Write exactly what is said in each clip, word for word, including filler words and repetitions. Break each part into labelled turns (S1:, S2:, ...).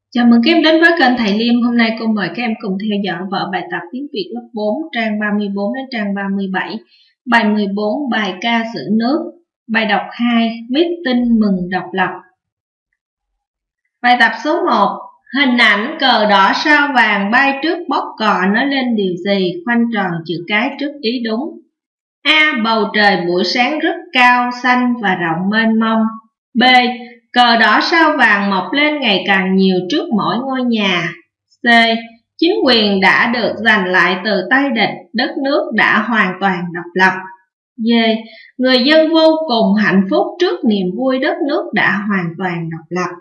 S1: Chào mừng các em đến với kênh Thầy Liêm. Hôm nay cô mời các em cùng theo dõi vở bài tập tiếng Việt lớp bốn trang ba mươi bốn đến trang ba mươi bảy. Bài mười bốn, bài ca giữ nước. Bài đọc hai, meeting mừng độc lập. Bài tập số một, hình ảnh cờ đỏ sao vàng bay trước bóp cò nói lên điều gì? Khoanh tròn chữ cái trước ý đúng. A. Bầu trời buổi sáng rất cao, xanh và rộng mênh mông. B. Cờ đỏ sao vàng mọc lên ngày càng nhiều trước mỗi ngôi nhà. C. Chính quyền đã được giành lại từ tay địch, đất nước đã hoàn toàn độc lập. D. Người dân vô cùng hạnh phúc trước niềm vui đất nước đã hoàn toàn độc lập.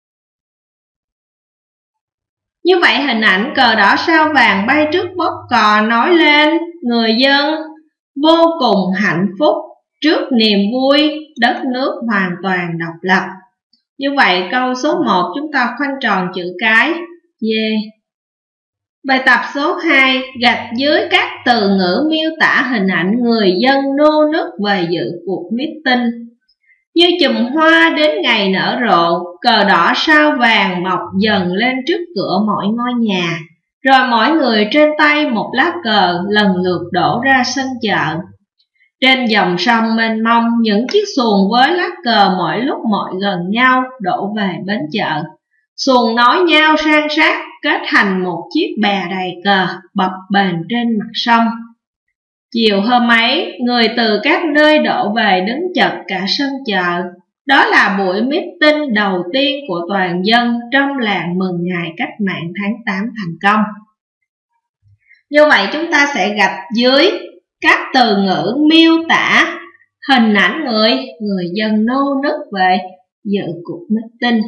S1: Như vậy hình ảnh cờ đỏ sao vàng bay trước bóp cò nói lên người dân vô cùng hạnh phúc trước niềm vui đất nước hoàn toàn độc lập. Như vậy câu số một chúng ta khoanh tròn chữ cái D. Bài tập số hai, gạch dưới các từ ngữ miêu tả hình ảnh người dân nô nức về dự cuộc meeting. Như chùm hoa đến ngày nở rộ, cờ đỏ sao vàng mọc dần lên trước cửa mỗi ngôi nhà, rồi mỗi người trên tay một lá cờ lần lượt đổ ra sân chợ. Trên dòng sông mênh mông, những chiếc xuồng với lá cờ mỗi lúc mỗi gần nhau đổ về bến chợ. Xuồng nối nhau san sát, kết thành một chiếc bè đầy cờ bập bềnh trên mặt sông. Chiều hôm ấy, người từ các nơi đổ về đứng chật cả sân chợ. Đó là buổi meeting đầu tiên của toàn dân trong làng mừng ngày cách mạng tháng tám thành công. Như vậy chúng ta sẽ gạch dưới các từ ngữ miêu tả hình ảnh người người dân nô nức về dự cuộc meeting.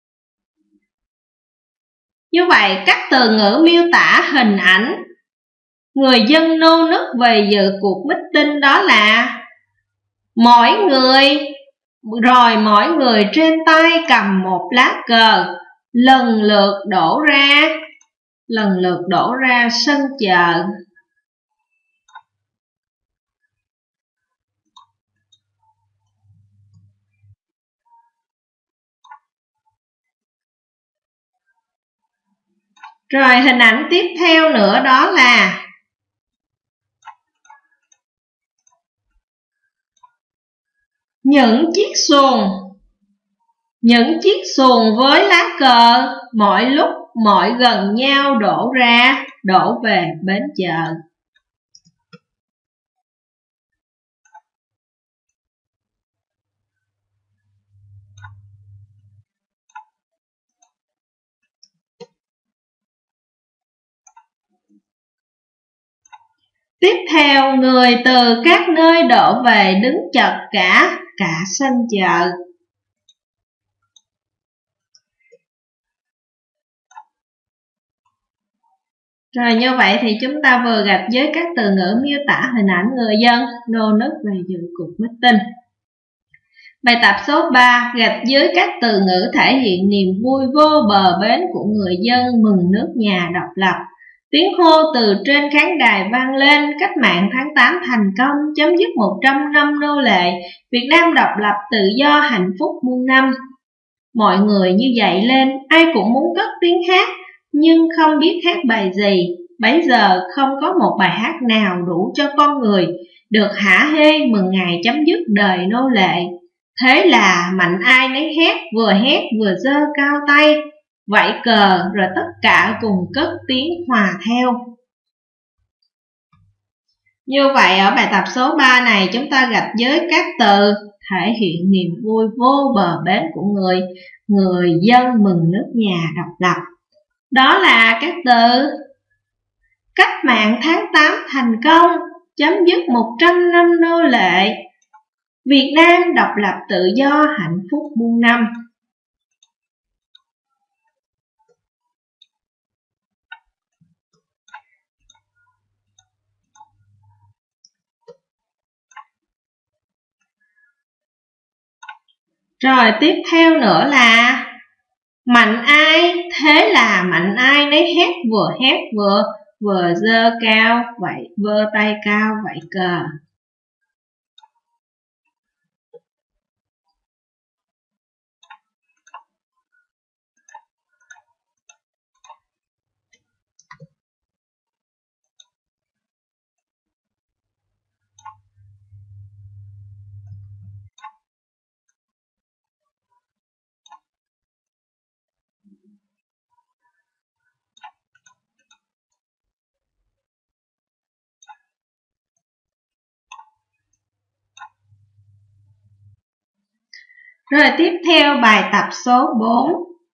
S1: Như vậy các từ ngữ miêu tả hình ảnh người dân nô nức về dự cuộc meeting đó là mỗi người, rồi mỗi người trên tay cầm một lá cờ lần lượt đổ ra lần lượt đổ ra sân chợ. Rồi hình ảnh tiếp theo nữa đó là những chiếc xuồng. Những chiếc xuồng với lá cờ mỗi lúc mỗi gần nhau đổ ra, đổ về bến chợ. Tiếp theo, người từ các nơi đổ về đứng chật cả cả sân chợ. Rồi như vậy thì chúng ta vừa gạch với các từ ngữ miêu tả hình ảnh người dân nô nức về dự cuộc meeting. Bài tập số ba, gạch dưới các từ ngữ thể hiện niềm vui vô bờ bến của người dân mừng nước nhà độc lập. Tiếng hô từ trên khán đài vang lên, cách mạng tháng tám thành công, chấm dứt một trăm năm nô lệ, Việt Nam độc lập tự do hạnh phúc muôn năm. Mọi người như dậy lên, ai cũng muốn cất tiếng hát, nhưng không biết hát bài gì. Bấy giờ không có một bài hát nào đủ cho con người được hả hê mừng ngày chấm dứt đời nô lệ. Thế là mạnh ai nấy hét, vừa hét vừa giơ cao tay, vẫy cờ, rồi tất cả cùng cất tiếng hòa theo. Như vậy ở bài tập số ba này chúng ta gạch với các từ thể hiện niềm vui vô bờ bến của người người dân mừng nước nhà độc lập. Đó là các từ cách mạng tháng tám thành công, chấm dứt một trăm năm nô lệ, Việt Nam độc lập tự do hạnh phúc muôn năm. Rồi tiếp theo nữa là mạnh ai, thế là mạnh ai nấy hét, vừa hét vừa vừa giơ cao vậy vơ tay cao vậy cờ. Rồi tiếp theo bài tập số bốn.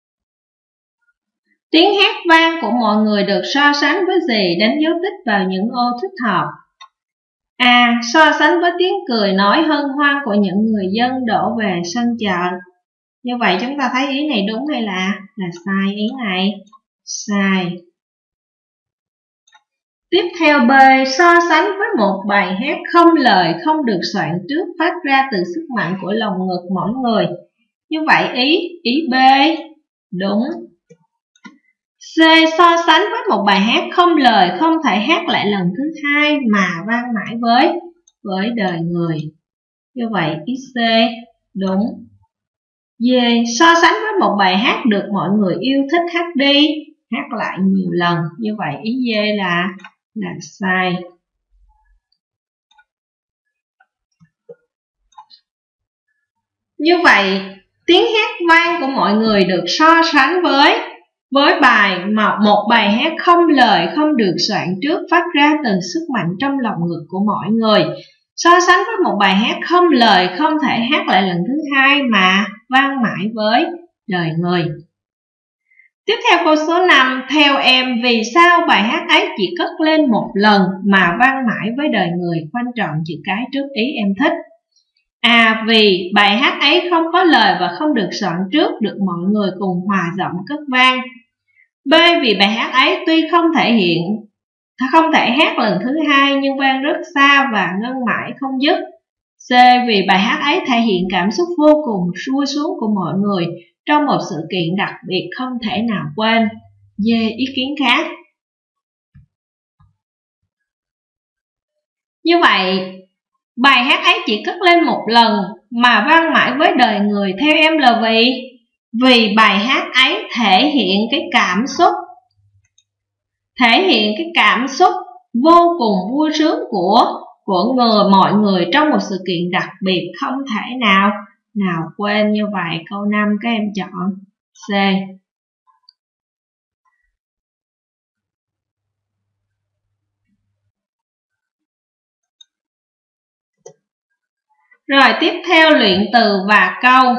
S1: Tiếng hát vang của mọi người được so sánh với gì? Đánh dấu tích vào những ô thích hợp. A. So sánh với tiếng cười nói hân hoan của những người dân đổ về sân chợ. Như vậy chúng ta thấy ý này đúng hay là là sai? Ý này sai. Tiếp theo B. So sánh với một bài hát không lời không được soạn trước phát ra từ sức mạnh của lồng ngực mỗi người. Như vậy ý ý B đúng. C. So sánh với một bài hát không lời không thể hát lại lần thứ hai mà vang mãi với với đời người. Như vậy ý C đúng. D. So sánh với một bài hát được mọi người yêu thích hát đi, hát lại nhiều lần. Như vậy ý D là là sai. Như vậy tiếng hát vang của mọi người được so sánh với với bài mà một bài hát không lời không được soạn trước phát ra từ sức mạnh trong lòng ngực của mọi người. So sánh với một bài hát không lời không thể hát lại lần thứ hai mà vang mãi với đời người. Tiếp theo câu số năm. Theo em, vì sao bài hát ấy chỉ cất lên một lần mà vang mãi với đời người? Khoanh tròn chữ cái trước ý em thích. A. Vì bài hát ấy không có lời và không được soạn trước, được mọi người cùng hòa giọng cất vang. B. Vì bài hát ấy tuy không thể hiện không thể hát lần thứ hai nhưng vang rất xa và ngân mãi không dứt. C. Vì bài hát ấy thể hiện cảm xúc vô cùng xuôi xuống của mọi người trong một sự kiện đặc biệt không thể nào quên. D. Ý kiến khác. Như vậy bài hát ấy chỉ cất lên một lần mà vang mãi với đời người theo em là vì vì bài hát ấy thể hiện cái cảm xúc thể hiện cái cảm xúc vô cùng vui sướng của của người mọi người trong một sự kiện đặc biệt không thể nào nào quên. Như vậy câu năm các em chọn C. Rồi tiếp theo luyện từ và câu.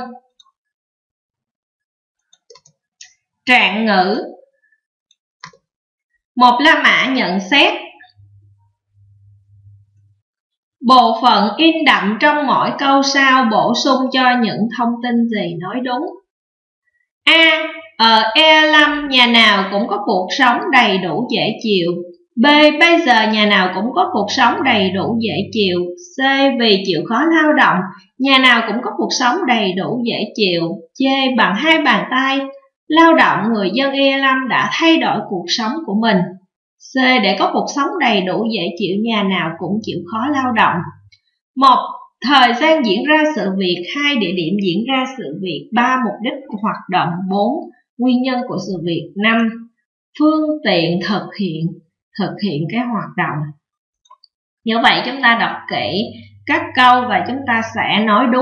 S1: Trạng ngữ. Một La Mã nhận xét bộ phận in đậm trong mỗi câu sau bổ sung cho những thông tin gì nói đúng. A. Ở E năm nhà nào cũng có cuộc sống đầy đủ dễ chịu. B. Bây giờ nhà nào cũng có cuộc sống đầy đủ dễ chịu. C. Vì chịu khó lao động, nhà nào cũng có cuộc sống đầy đủ dễ chịu. D. Bằng hai bàn tay lao động, người dân E năm đã thay đổi cuộc sống của mình. C. Để có cuộc sống đầy đủ dễ chịu, nhà nào cũng chịu khó lao động. Một. Thời gian diễn ra sự việc. Hai. Địa điểm diễn ra sự việc. Ba. Mục đích của hoạt động. Bốn. Nguyên nhân của sự việc. Năm. Phương tiện thực hiện thực hiện cái hoạt động. Như vậy chúng ta đọc kỹ các câu và chúng ta sẽ nói đúng.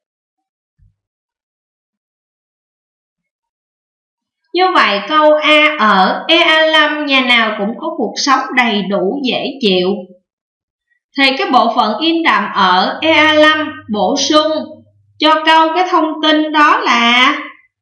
S1: Như vậy câu A. Ở E năm nhà nào cũng có cuộc sống đầy đủ dễ chịu. Thì cái bộ phận in đậm ở E năm bổ sung cho câu cái thông tin đó là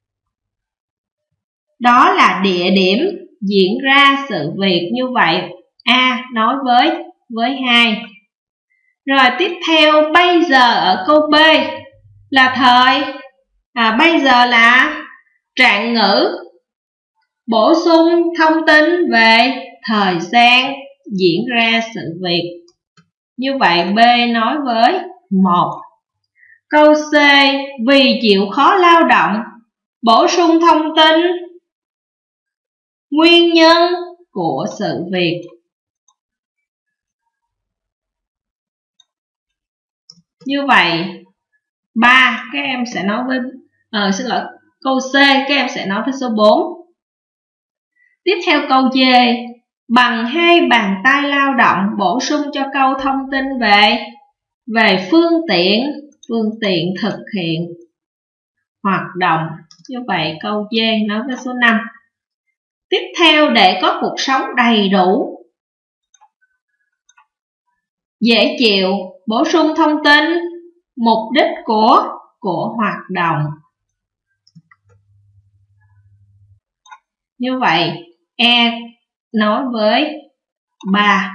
S1: đó là địa điểm diễn ra sự việc. Như vậy A nói với với hai. Rồi tiếp theo bây giờ ở câu B là thời à, bây giờ là trạng ngữ bổ sung thông tin về thời gian diễn ra sự việc. Như vậy B nói với một. Câu C. Vì chịu khó lao động bổ sung thông tin nguyên nhân của sự việc. Như vậy ba các em sẽ nói với ờ, xin lỗi câu C các em sẽ nói với số bốn. Tiếp theo câu D. Bằng hai bàn tay lao động bổ sung cho câu thông tin về về phương tiện phương tiện thực hiện hoạt động. Như vậy câu D nói với số năm. Tiếp theo để có cuộc sống đầy đủ dễ chịu bổ sung thông tin mục đích của của hoạt động. Như vậy, E nối với ba.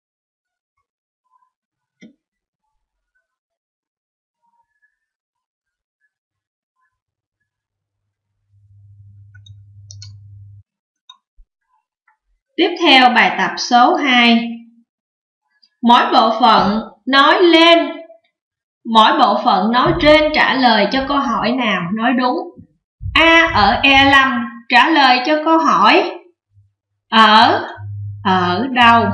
S1: Tiếp theo bài tập số hai. Mỗi bộ phận nói lên, mỗi bộ phận nói trên trả lời cho câu hỏi nào nói đúng. A ở E năm trả lời cho câu hỏi ở ở đâu.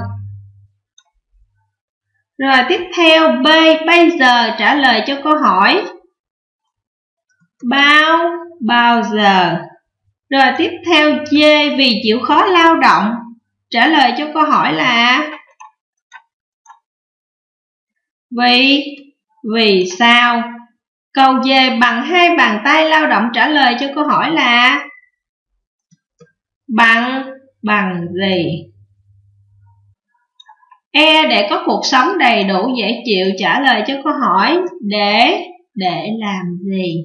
S1: Rồi tiếp theo B bây giờ trả lời cho câu hỏi bao bao giờ. Rồi tiếp theo D vì chịu khó lao động trả lời cho câu hỏi là vì vì sao. Câu D bằng hai bàn tay lao động trả lời cho câu hỏi là bằng bằng gì. E để có cuộc sống đầy đủ dễ chịu trả lời cho câu hỏi để để làm gì.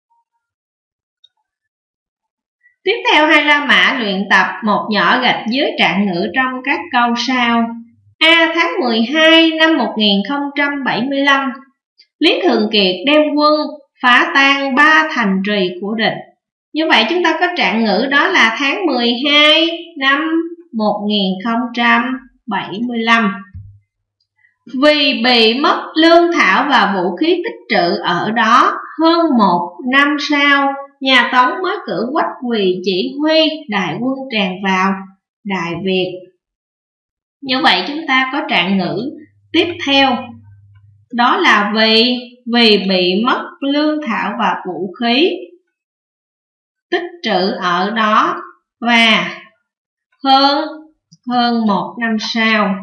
S1: Tiếp theo hai la mã luyện tập một nhỏ gạch dưới trạng ngữ trong các câu sau. A. Tháng mười hai năm một nghìn không trăm bảy mươi lăm, Lý Thường Kiệt đem quân phá tan ba thành trì của địch. Như vậy chúng ta có trạng ngữ đó là tháng mười hai năm một nghìn không trăm bảy mươi lăm. Vì bị mất lương thảo và vũ khí tích trữ ở đó, hơn một năm sau, nhà Tống mới cử Quách Quỳ chỉ huy đại quân tràn vào Đại Việt. Như vậy chúng ta có trạng ngữ tiếp theo, đó là vì vì bị mất lương thảo và vũ khí tích trữ ở đó và hơn hơn một năm sau.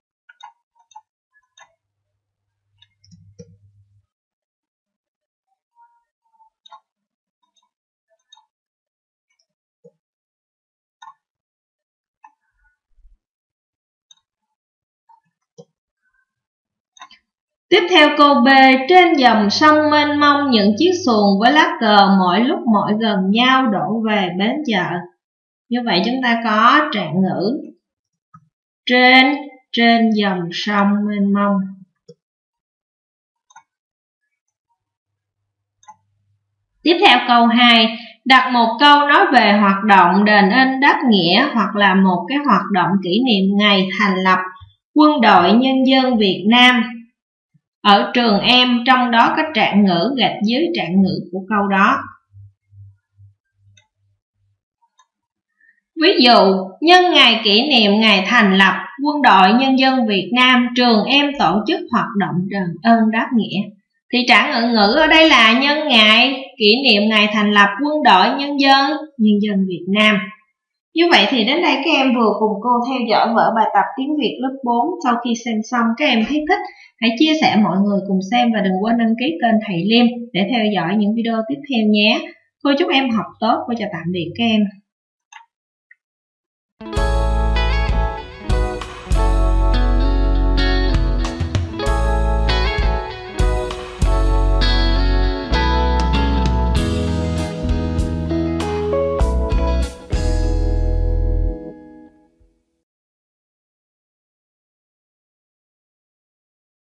S1: Tiếp theo câu B, trên dòng sông mênh mông những chiếc xuồng với lá cờ mỗi lúc mỗi gần nhau đổ về bến chợ. Như vậy chúng ta có trạng ngữ trên trên dòng sông mênh mông. Tiếp theo câu hai, đặt một câu nói về hoạt động đền ơn đáp nghĩa hoặc là một cái hoạt động kỷ niệm ngày thành lập Quân đội Nhân dân Việt Nam ở trường em, trong đó có trạng ngữ gạch dưới trạng ngữ của câu đó. Ví dụ, nhân ngày kỷ niệm ngày thành lập Quân đội Nhân dân Việt Nam, trường em tổ chức hoạt động đền ơn đáp nghĩa. Thì trạng ngữ ngữ ở đây là nhân ngày kỷ niệm ngày thành lập Quân đội Nhân dân Nhân dân Việt Nam. Như vậy thì đến đây các em vừa cùng cô theo dõi vở bài tập tiếng Việt lớp bốn. Sau khi xem xong các em thấy thích, hãy chia sẻ mọi người cùng xem và đừng quên đăng ký kênh Thầy Liêm để theo dõi những video tiếp theo nhé. Cô chúc em học tốt. Cô chào tạm biệt các em.